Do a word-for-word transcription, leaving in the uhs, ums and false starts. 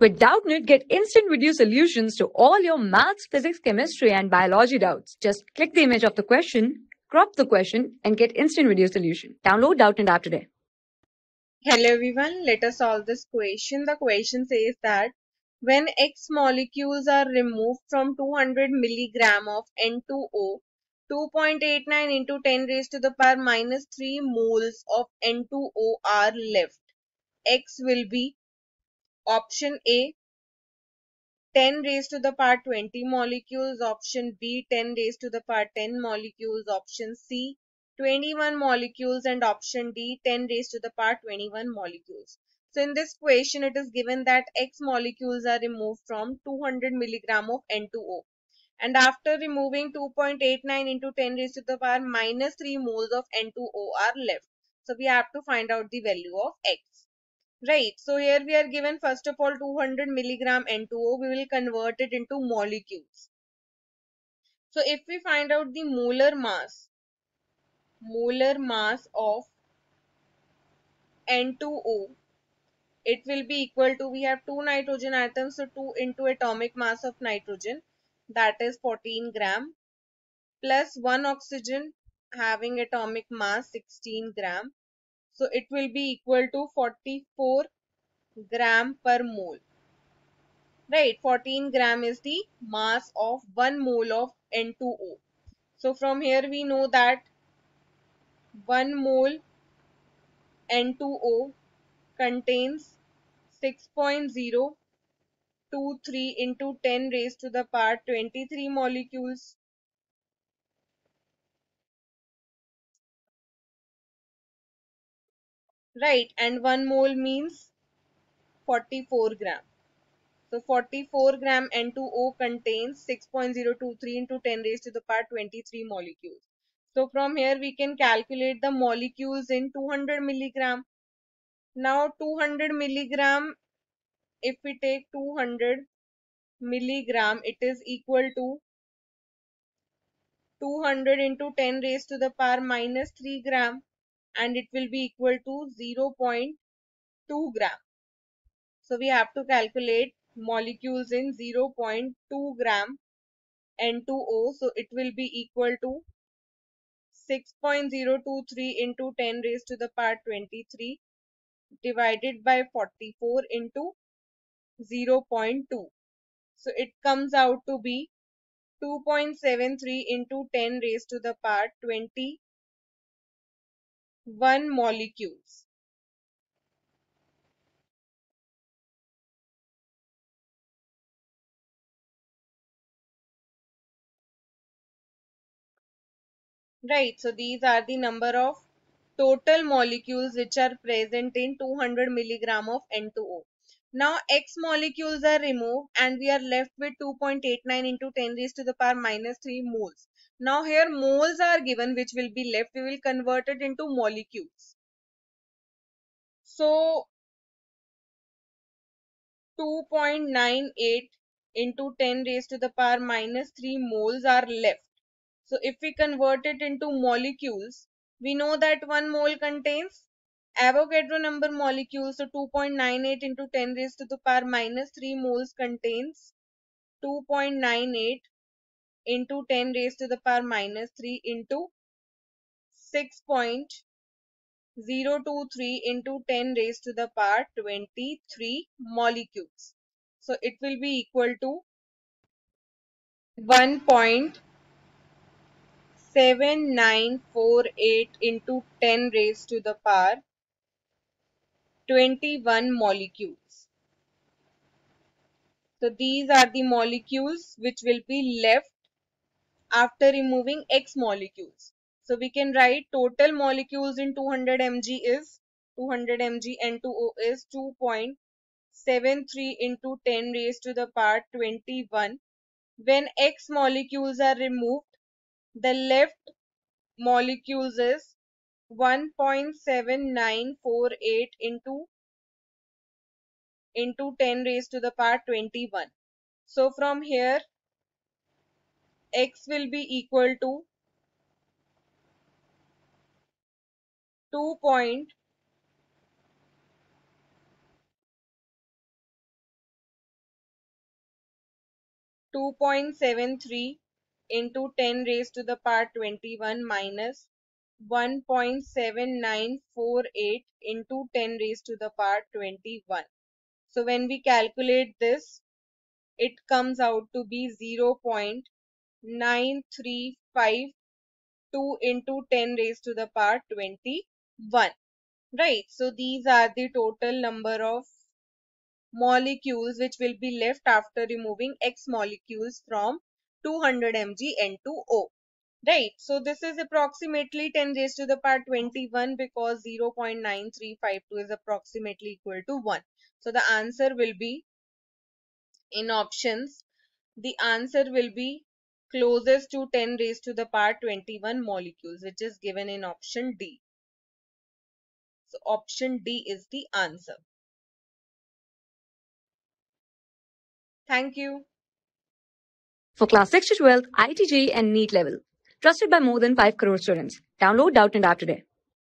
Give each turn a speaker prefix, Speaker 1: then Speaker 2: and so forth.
Speaker 1: With Doubtnut, get instant video solutions to all your maths, physics, chemistry, and biology doubts. Just click the image of the question, crop the question, and get instant video solution. Download Doubtnut app today.
Speaker 2: Hello everyone, let us solve this question. The question says that when X molecules are removed from two hundred milligram of N two O, two point eight nine into ten raised to the power minus three moles of N two O are left. X will be option A, ten raised to the power twenty molecules, option B, ten raised to the power ten molecules, option C, twenty-one molecules, and option D, ten raised to the power twenty-one molecules. So in this question, it is given that X molecules are removed from two hundred milligram of N two O. And after removing two point eight nine into ten raised to the power minus three moles of N two O are left. So we have to find out the value of X. Right, so here we are given first of all two hundred milligram N two O, we will convert it into molecules. So if we find out the molar mass, molar mass of N two O, it will be equal to, we have two nitrogen atoms, so two into atomic mass of nitrogen, that is fourteen gram, plus one oxygen having atomic mass sixteen gram. So it will be equal to forty-four gram per mole. Right, fourteen gram is the mass of one mole of N two O. So from here we know that one mole N two O contains six point zero two three into ten raised to the power twenty-three molecules. Right, and one mole means forty-four gram. So forty-four gram N two O contains six point zero two three into ten raised to the power twenty-three molecules. So from here we can calculate the molecules in two hundred milligram. Now two hundred milligram, if we take two hundred milligram, it is equal to two hundred into ten raised to the power minus three gram, and it will be equal to zero point two gram. So we have to calculate molecules in zero point two gram N two O. So it will be equal to six point zero two three into ten raised to the power twenty-three divided by forty-four into zero point two. So it comes out to be two point seven three into ten raised to the power twenty-one molecules. Right, so these are the number of total molecules which are present in two hundred milligram of N two O. Now X molecules are removed and we are left with two point eight nine into ten raised to the power minus three moles. Now here moles are given which will be left. We will convert it into molecules. So two point nine eight into ten raised to the power minus three moles are left. So if we convert it into molecules, we know that one mole contains Avogadro number molecules. So two point nine eight into ten raised to the power minus three moles contains two point nine eight into ten raised to the power minus three into six point zero two three into ten raised to the power twenty-three molecules. So it will be equal to one point seven nine four eight into ten raised to the power twenty-one molecules. So these are the molecules which will be left after removing X molecules. So we can write total molecules in two hundred milligrams is two hundred milligrams N two O is two point seven three into ten raised to the power twenty-one. When X molecules are removed, the left molecules is one point seven nine four eight into into ten raised to the power twenty-one. So from here X will be equal to two point two point seven three into ten raised to the power twenty-one minus one point seven nine four eight into ten raised to the power twenty-one. So when we calculate this, it comes out to be zero point nine three five two into ten raised to the power twenty-one. Right, so these are the total number of molecules which will be left after removing X molecules from two hundred milligrams N two O. Right, so this is approximately ten raised to the power twenty-one because zero point nine three five two is approximately equal to one. So the answer will be in options, the answer will be closest to ten raised to the power twenty-one molecules, which is given in option D. So option D is the answer. Thank you.
Speaker 1: For class six to twelve, I I T J E E and NEET level. Trusted by more than five crore students. Download Doubtnut App today.